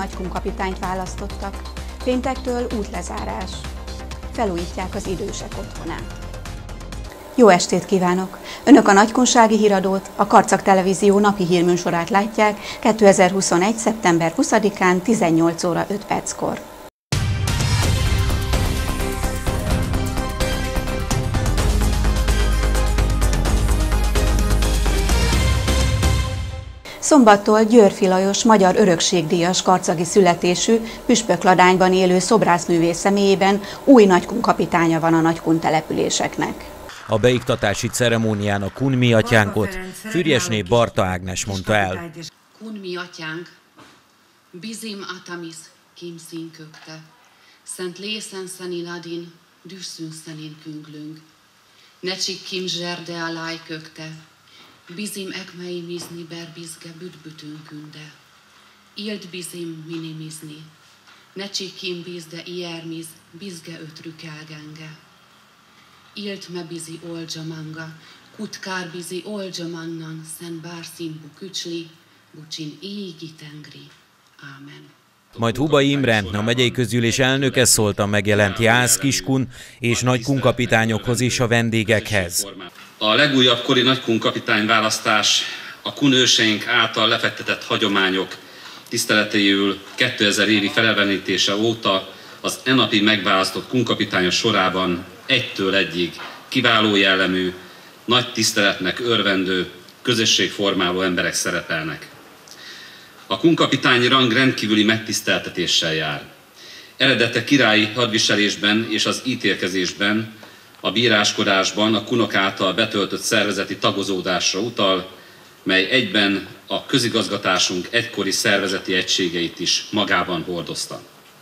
nagykunkapitányt választottak. Péntektől útlezárás. Felújítják az idősek otthonát. Jó estét kívánok! Önök a Nagykunsági Híradót, a Karcag Televízió napi hírműsorát látják 2021. szeptember 20-án 18 óra 5 perckor. Szombattól Győrfi Lajos magyar örökségdíjas karcagi születésű, Püspökladányban élő szobrászművész személyében új nagykunkapitánya van a nagykun településeknek. A beiktatási ceremónián a kun mi atyánkot Fürjesné Barta Ágnes mondta el. Kun mi atyánk, bizim atamis kimszín kökte, szent lészen szeni ladin, düsszün szenin künglünk. Necsik kim zserde a láj kökte, bizim ekmei mizni berbizge bütbütünkünde. Ild bizim minimizni, necsik kim bizde iermiz, bizge ötrükelgenge. Ilt me bizi olja manga, kutkár bizi olja mannan, szen bárszínbu kücsli, bucsin égi tengri. Ámen. Majd Hubai Imre, a megyei közgyűlés elnöke szólt a megjelent jász, kiskun és nagykunkapitányokhoz és a vendégekhez. A legújabb kori nagykunkapitány választás a kun őseink által lefektetett hagyományok tiszteletéül 2000 évi felelevenítése óta az napi megválasztott kunkapitányok sorában egytől egyig kiváló jellemű, nagy tiszteletnek örvendő, közösségformáló emberek szerepelnek. A kunkapitányi rang rendkívüli megtiszteltetéssel jár. Eredete királyi hadviselésben és az ítélkezésben, a bíráskodásban a kunok által betöltött szervezeti tagozódásra utal, mely egyben a közigazgatásunk egykori szervezeti egységeit is magában hordozta.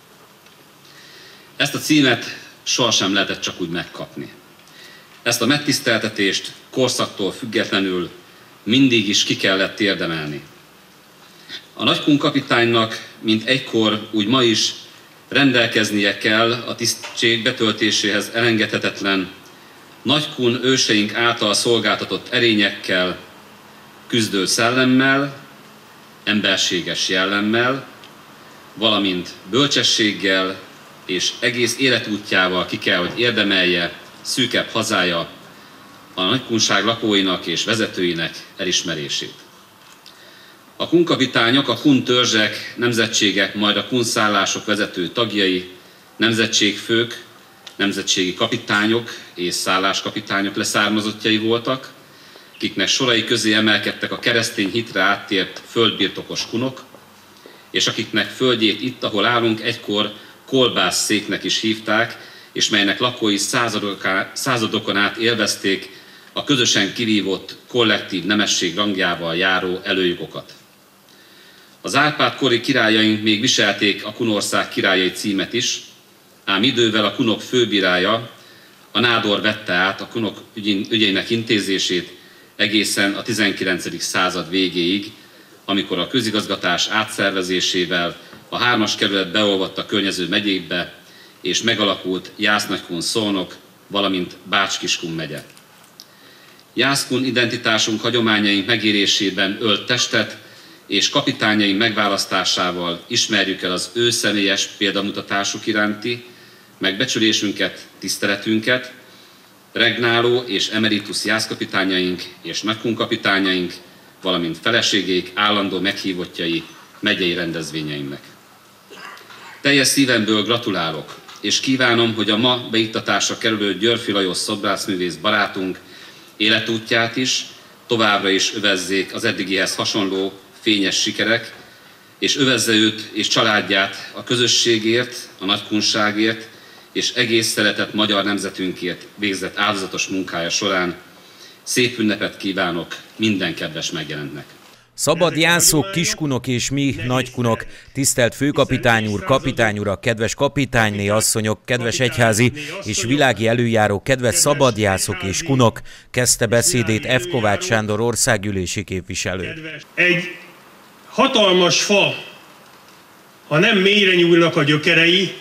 Ezt a címet sohasem lehetett csak úgy megkapni. Ezt a megtiszteltetést korszaktól függetlenül mindig is ki kellett érdemelni. A nagykunkapitánynak, mint egykor, úgy ma is rendelkeznie kell a tisztség betöltéséhez elengedhetetlen, nagykun őseink által szolgáltatott erényekkel, küzdő szellemmel, emberséges jellemmel, valamint bölcsességgel és egész életútjával ki kell, hogy érdemelje szűkebb hazája a nagykunság lakóinak és vezetőinek elismerését. A kunkapitányok, a kun törzsek, nemzetségek, majd a kun szállások vezető tagjai, nemzetségfők, nemzetségi kapitányok és szálláskapitányok leszármazottjai voltak, akiknek sorai közé emelkedtek a keresztény hitre áttért földbirtokos kunok, és akiknek földjét itt, ahol állunk, egykor kolbászszéknek is hívták, és melynek lakói századokon át élvezték a közösen kivívott kollektív nemesség rangjával járó előjogokat. Az Árpád-kori királyaink még viselték a kunország királyai címet is, ám idővel a kunok főbírálya, a nádor vette át a kunok ügyeinek intézését egészen a 19. század végéig, amikor a közigazgatás átszervezésével a 3-as kerület beolvadt a környező megyékbe, és megalakult Jász-Nagykun Szolnok, valamint Bács-Kiskun megye. Jászkun identitásunk hagyományaink megérésében ölt testet, és kapitányaink megválasztásával ismerjük el az ő személyes példamutatásuk iránti megbecsülésünket, tiszteletünket, regnáló és emeritus jászkapitányaink és nagykunkapitányaink, valamint feleségeik állandó meghívottjai megyei rendezvényeinknek. Teljes szívemből gratulálok, és kívánom, hogy a ma beiktatásra kerülő Győrfi Lajos szobrászművész barátunk életútját is továbbra is övezzék az eddigihez hasonló fényes sikerek, és övezze őt és családját a közösségért, a nagykunságért és egész szeretett magyar nemzetünkért végzett áldozatos munkája során. Szép ünnepet kívánok minden kedves megjelentnek! Szabad jászok, kiskunok és mi nagykunok, tisztelt főkapitány úr, kapitány urak, kedves kapitányné asszonyok, kedves egyházi és világi előjárók, kedves szabadjászok és kunok, kezdte beszédét F. Kovács Sándor országgyűlési képviselő. Egy hatalmas fa, ha nem mélyre nyúlnak a gyökerei,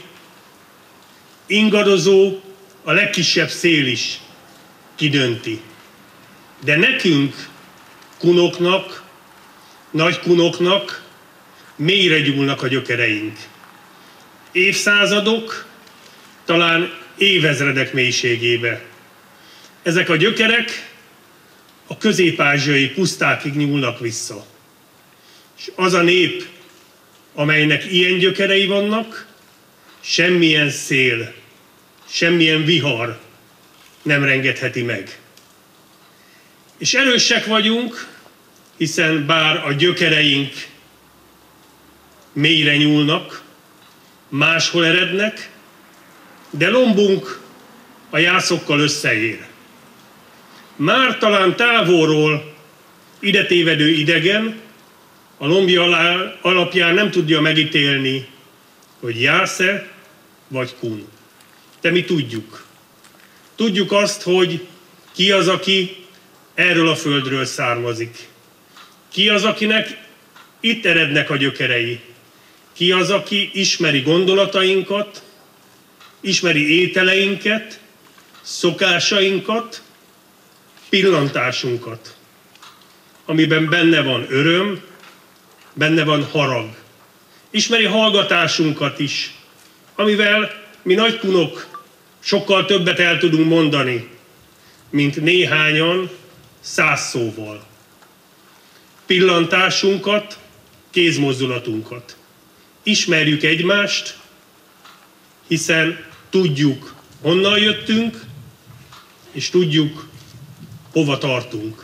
ingadozó, a legkisebb szél is kidönti. De nekünk, kunoknak, nagykunoknak mélyre gyúlnak a gyökereink. Évszázadok, talán évezredek mélységébe. Ezek a gyökerek a közép-ázsiai pusztákig nyúlnak vissza. És az a nép, amelynek ilyen gyökerei vannak, semmilyen szél, semmilyen vihar nem rengetheti meg. És erősek vagyunk, hiszen bár a gyökereink mélyre nyúlnak, máshol erednek, de lombunk a jászokkal összeér. Már talán távolról ide tévedő idegen a lombja alapján nem tudja megítélni, hogy jász-e vagy kun. De mi tudjuk. Tudjuk azt, hogy ki az, aki erről a földről származik. Ki az, akinek itt erednek a gyökerei. Ki az, aki ismeri gondolatainkat, ismeri ételeinket, szokásainkat, pillantásunkat, amiben benne van öröm, benne van harag. Ismeri hallgatásunkat is, amivel mi nagykunok sokkal többet el tudunk mondani, mint néhányan 100 szóval. Pillantásunkat, kézmozdulatunkat. Ismerjük egymást, hiszen tudjuk, honnan jöttünk, és tudjuk, hova tartunk.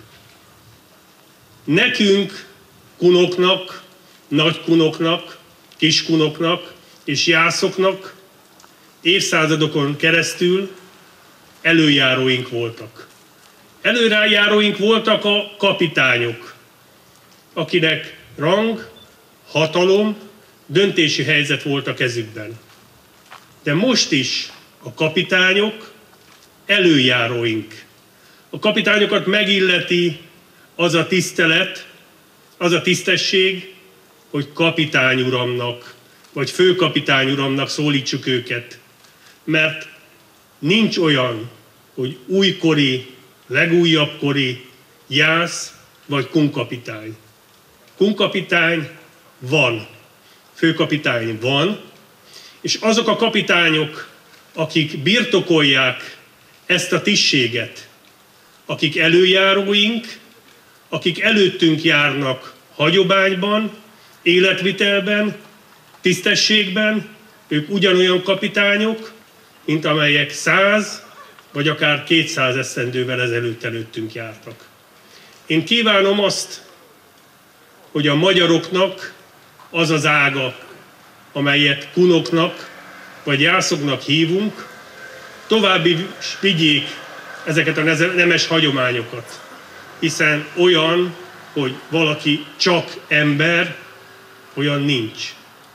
Nekünk, kunoknak, nagykunoknak, kiskunoknak és jászoknak évszázadokon keresztül előjáróink voltak. Előjáróink voltak a kapitányok, akinek rang, hatalom, döntési helyzet volt a kezükben. De most is a kapitányok előjáróink. A kapitányokat megilleti az a tisztelet, az a tisztesség, hogy kapitányuramnak, vagy főkapitányuramnak szólítsuk őket. Mert nincs olyan, hogy újkori, legújabbkori jász vagy kunkapitány. Kunkapitány van, főkapitány van, és azok a kapitányok, akik birtokolják ezt a tisztséget, akik előjáróink, akik előttünk járnak hagyományban, életvitelben, tisztességben, ők ugyanolyan kapitányok, mint amelyek 100 vagy akár 200 esztendővel előttünk jártak. Én kívánom azt, hogy a magyaroknak az az ága, amelyet kunoknak vagy jászoknak hívunk, további vigyék ezeket a nemes hagyományokat. Hiszen olyan, hogy valaki csak ember, olyan nincs.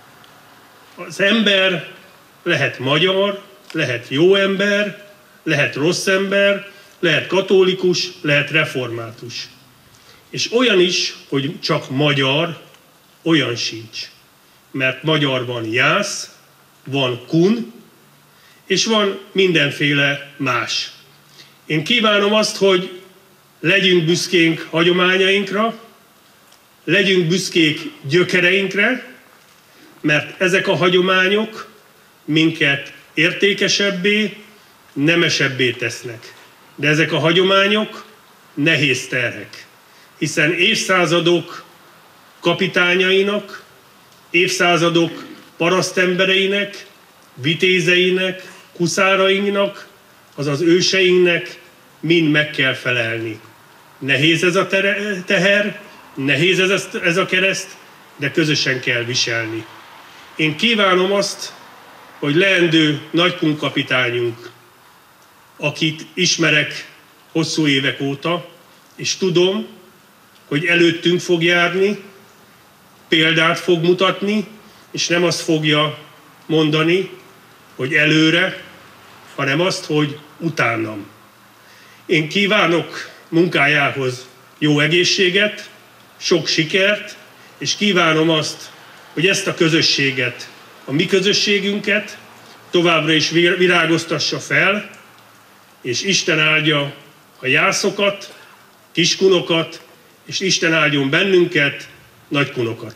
Az ember lehet magyar, lehet jó ember, lehet rossz ember, lehet katolikus, lehet református. És olyan is, hogy csak magyar, olyan sincs. Mert magyar van jász, van kun, és van mindenféle más. Én kívánom azt, hogy legyünk büszkénk hagyományainkra, legyünk büszkék gyökereinkre, mert ezek a hagyományok minket értékesebbé, nemesebbé tesznek. De ezek a hagyományok nehéz terhek, hiszen évszázadok kapitányainak, évszázadok parasztembereinek, vitézeinek, kuszárainak, azaz őseinknek mind meg kell felelni. Nehéz ez a teher, nehéz ez a kereszt, de közösen kell viselni. Én kívánom azt, hogy leendő nagykunkapitányunk, akit ismerek hosszú évek óta, és tudom, hogy előttünk fog járni, példát fog mutatni, és nem azt fogja mondani, hogy előre, hanem azt, hogy utánam. Én kívánok munkájához jó egészséget, sok sikert, és kívánom azt, hogy ezt a közösséget, a mi közösségünket továbbra is virágoztassa fel, és Isten áldja a jászokat, kiskunokat, és Isten áldjon bennünket, nagykunokat.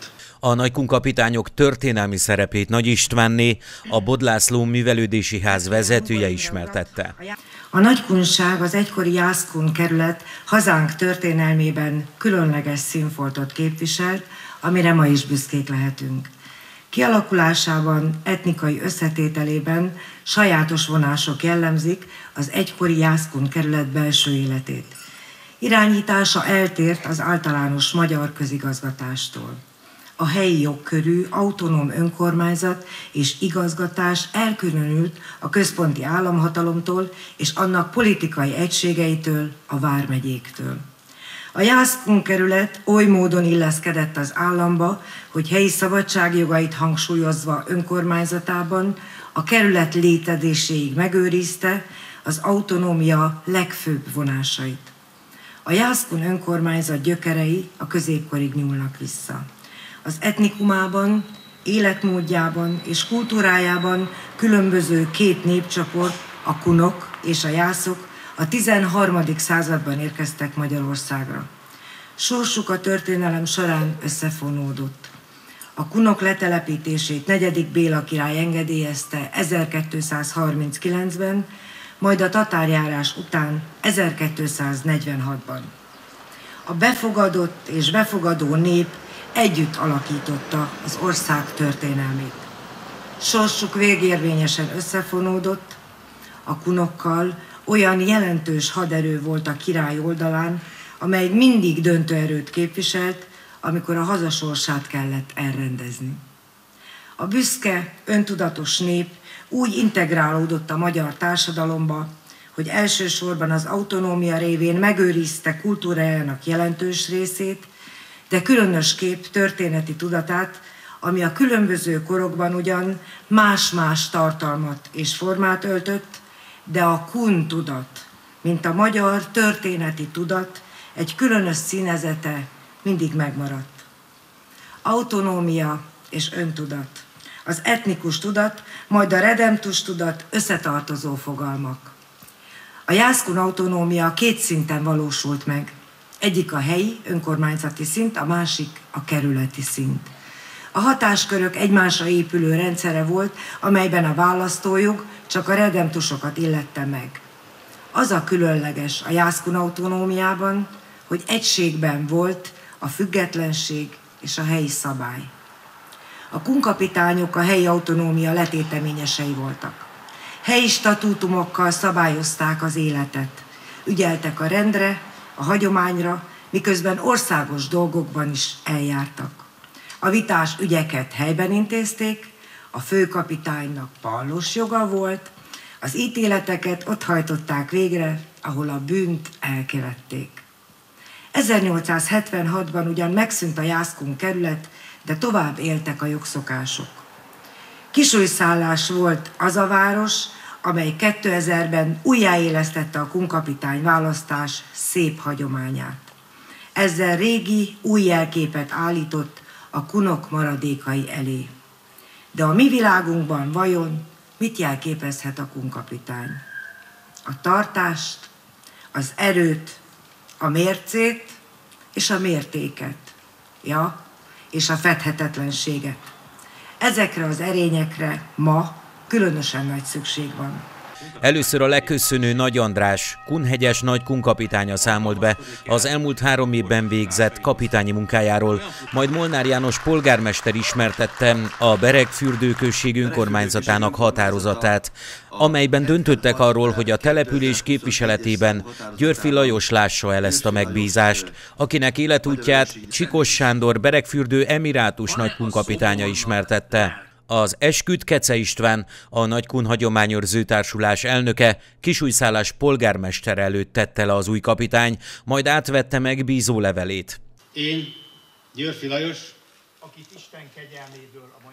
A nagykun kapitányok történelmi szerepét Nagy Istvánné, a Bod László Művelődési Ház vezetője ismertette. A nagykunság, az egykori Jászkun kerület hazánk történelmében különleges színfoltot képviselt, amire ma is büszkék lehetünk. Kialakulásában, etnikai összetételében sajátos vonások jellemzik az egykori Jászkun kerület belső életét. Irányítása eltért az általános magyar közigazgatástól. A helyi jogkörű, autonóm önkormányzat és igazgatás elkülönült a központi államhatalomtól és annak politikai egységeitől, a vármegyéktől. A Jászkun kerület oly módon illeszkedett az államba, hogy helyi szabadságjogait hangsúlyozva önkormányzatában a kerület létezéséig megőrizte az autonómia legfőbb vonásait. A Jászkun önkormányzat gyökerei a középkorig nyúlnak vissza. Az etnikumában, életmódjában és kultúrájában különböző két népcsoport, a kunok és a jászok a 13. században érkeztek Magyarországra. Sorsuk a történelem során összefonódott. A kunok letelepítését 4. Béla király engedélyezte 1239-ben, majd a tatárjárás után 1246-ban. A befogadott és befogadó nép együtt alakította az ország történelmét. Sorsuk végérvényesen összefonódott, a kunokkal olyan jelentős haderő volt a király oldalán, amely mindig döntő erőt képviselt, amikor a haza sorsát kellett elrendezni. A büszke, öntudatos nép úgy integrálódott a magyar társadalomba, hogy elsősorban az autonómia révén megőrizte kultúrájának jelentős részét, de különösképp történeti tudatát, ami a különböző korokban ugyan más-más tartalmat és formát öltött, de a kun tudat, mint a magyar történeti tudat egy különös színezete mindig megmaradt. Autonómia és öntudat, az etnikus tudat, majd a redemptus tudat összetartozó fogalmak. A Jászkun autonómia két szinten valósult meg. Egyik a helyi, önkormányzati szint, a másik a kerületi szint. A hatáskörök egymásra épülő rendszere volt, amelyben a választójog csak a redemptusokat illette meg. Az a különleges a Jászkun autonómiában, hogy egységben volt a függetlenség és a helyi szabály. A kunkapitányok a helyi autonómia letéteményesei voltak. Helyi statútumokkal szabályozták az életet, ügyeltek a rendre, a hagyományra, miközben országos dolgokban is eljártak. A vitás ügyeket helyben intézték, a főkapitánynak pallós joga volt, az ítéleteket ott hajtották végre, ahol a bűnt elkövették. 1876-ban ugyan megszűnt a Jászkun kerület, de tovább éltek a jogszokások. Kisújszállás volt az a város, amely 2000-ben újjáélesztette a kunkapitány választás szép hagyományát. Ezzel régi, új jelképet állított a kunok maradékai elé. De a mi világunkban vajon mit jelképezhet a kunkapitány? A tartást, az erőt, a mércét és a mértéket, és a fedhetetlenséget. Ezekre az erényekre ma különösen nagy szükség van. Először a leköszönő Nagy András, kunhegyes nagy kunkapitánya számolt be az elmúlt 3 évben végzett kapitányi munkájáról, majd Molnár János polgármester ismertette a Beregfürdő község önkormányzatának határozatát, amelyben döntöttek arról, hogy a település képviseletében Györffy Lajos lássa el ezt a megbízást, akinek életútját Csikós Sándor Beregfürdő emirátus nagykunkapitánya ismertette. Az esküt Kece István, a Nagykun Hagyományőrző Társulás elnöke, Kisújszállás polgármestere előtt tette le az új kapitány, majd átvette meg bízólevelét. Én, Györffy Lajos, Akit Isten kegyelméből a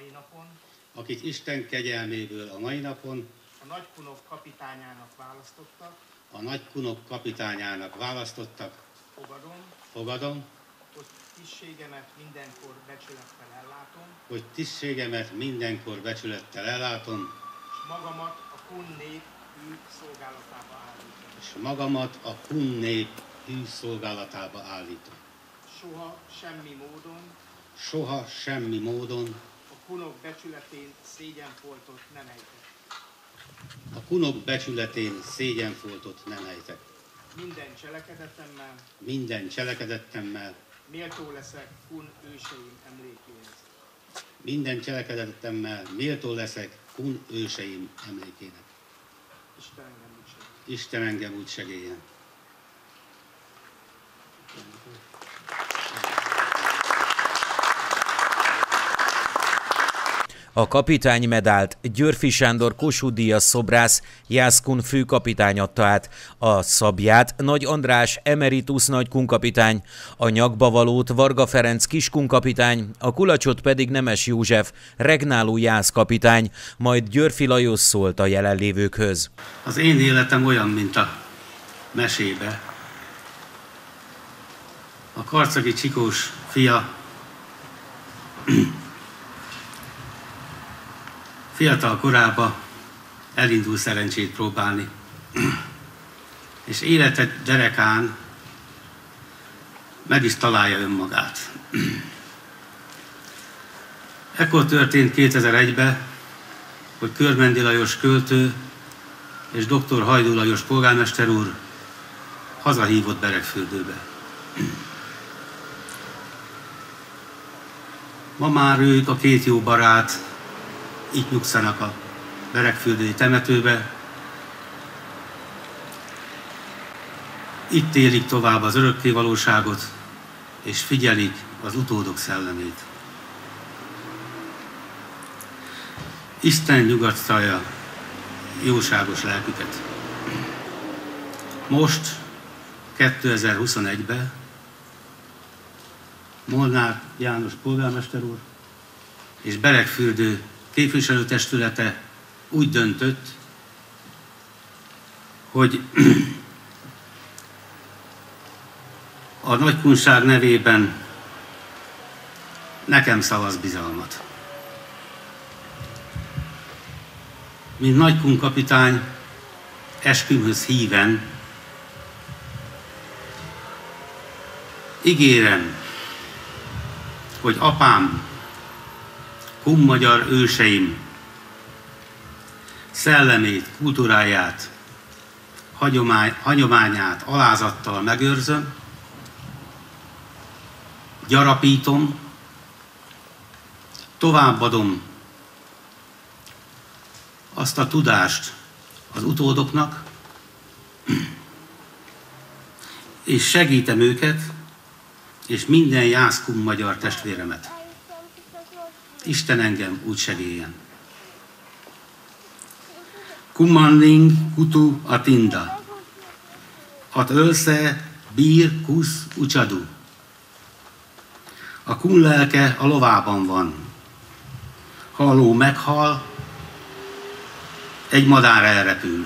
mai napon a nagykunok kapitányának választottak, fogadom, hogy tisztségemet mindenkor becsülettel ellátom, és magamat a kun nép hű szolgálatába állítom. soha semmi soha semmi módon a kunok becsületén szégyenfoltot nem ejtek. a kunok becsületén szégyenfoltot nem ejtek. Minden cselekedetemmel Méltó leszek kun őseim emlékének. Isten engem úgy segéljen. A kapitánymedált Györffy Sándor Kossuth-díjas szobrász Jászkun főkapitány adta át, a szabját Nagy András emeritus nagykunkapitány, a nyakbavalót Varga Ferenc kiskunkapitány, a kulacsot pedig Nemes József regnáló jászkapitány, majd Györffy Lajos szólt a jelenlévőkhöz. Az én életem olyan, mint a mesébe. A karcagi csikós fia fiatal korában elindul szerencsét próbálni, és élete derekán meg is találja önmagát. Ekkor történt 2001-ben, hogy Körmendi Lajos költő és dr. Hajdú Lajos polgármester úr hazahívott Beregfürdőbe. Ma már ők, a két jó barát, itt nyugszanak a beregfürdői temetőbe. Itt élik tovább az örökkévalóságot, és figyelik az utódok szellemét. Isten nyugattalja jóságos lelküket. Most, 2021-ben Molnár János polgármester úr és Beregfürdő képviselőtestülete úgy döntött, hogy a nagykunság nevében nekem szavaz bizalmat. Mint nagykunkapitány, eskümhöz híven ígérem, hogy apám, kunmagyar őseim szellemét, kultúráját, hagyományát alázattal megőrzöm, gyarapítom, továbbadom azt a tudást az utódoknak, és segítem őket, és minden jászkun magyar testvéremet. Isten engem úgy segéljen. Kummanning kutu atinda. At ölsze bír kusz ucsadu. A kun lelke a lovában van. Ha a ló meghal, egy madár elrepül.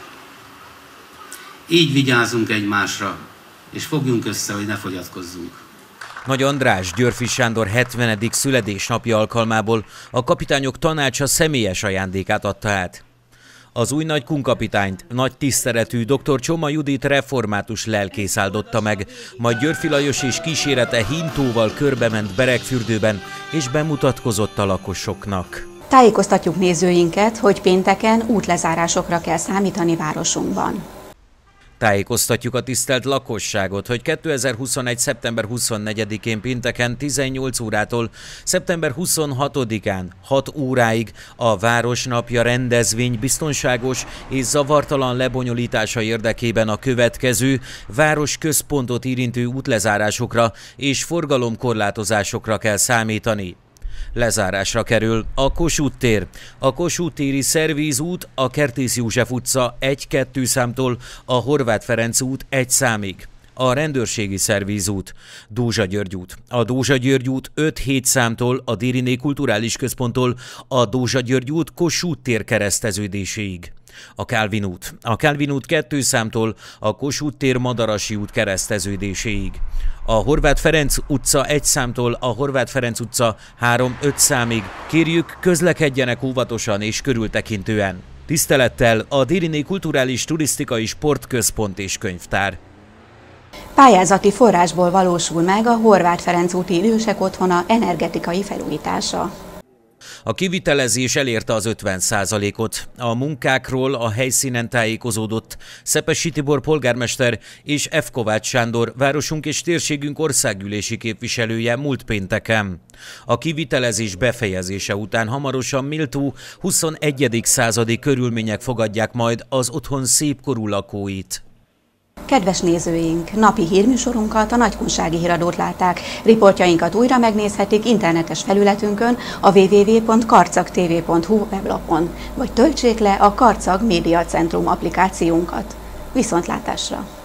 Így vigyázzunk egymásra, és fogjunk össze, hogy ne fogyatkozzunk. Nagy András Györffy Sándor 70. születésnapja alkalmából a kapitányok tanácsa személyes ajándékát adta át. Az új nagykunkapitányt nagy tiszteletű dr. Csoma Judit református lelkész áldotta meg, majd Györffy Lajos és kísérete hintóval körbement Beregfürdőben és bemutatkozott a lakosoknak. Tájékoztatjuk nézőinket, hogy pénteken útlezárásokra kell számítani városunkban. Tájékoztatjuk a tisztelt lakosságot, hogy 2021. szeptember 24-én pénteken 18 órától szeptember 26-án 6 óráig a Városnapja rendezvény biztonságos és zavartalan lebonyolítása érdekében a következő városközpontot érintő útlezárásokra és forgalomkorlátozásokra kell számítani. Lezárásra kerül a Kossuth tér, a Kossuth téri Szervízút, a Kertész József utca 1-2 számtól a Horváth Ferenc út 1 számig, a Rendőrségi Szervízút, Dózsa György út, a Dózsa György út 5-7 számtól a Dériné Kulturális Központtól a Dózsa György út Kossuth tér kereszteződéséig. A Kálvin út 2 számtól a Kossuth tér Madarasi út kereszteződéséig. A Horváth Ferenc utca 1 számtól a Horváth Ferenc utca 3-5 számig. Kérjük, közlekedjenek óvatosan és körültekintően. Tisztelettel a Dériné Kulturális Turisztikai Sportközpont és Könyvtár. Pályázati forrásból valósul meg a Horváth Ferenc úti idősek otthona energetikai felújítása. A kivitelezés elérte az 50%-ot. A munkákról a helyszínen tájékozódott Szepessy Tibor polgármester és F. Kovács Sándor, városunk és térségünk országgyűlési képviselője múlt pénteken. A kivitelezés befejezése után hamarosan méltó 21. századi körülmények fogadják majd az otthon szépkorú lakóit. Kedves nézőink, napi hírműsorunkat, a Nagykunsági Híradót látták. Riportjainkat újra megnézhetik internetes felületünkön, a www.karcagtv.hu weblapon, vagy töltsék le a Karcag Média Centrum applikációnkat. Viszontlátásra!